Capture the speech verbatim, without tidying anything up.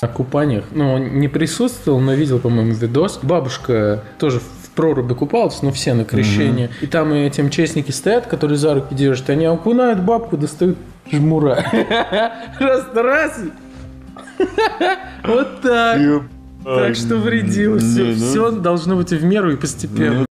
на купаниях, ну, не присутствовал, но видел, по-моему, видос. Бабушка тоже в проруби купалась, но все на крещение. Mm-hmm. И там эти МЧСники стоят, которые за руки держат, они окунают бабку, достают жмура. Раз-раз. Вот так. Так что вредило. Все должно быть в меру и постепенно.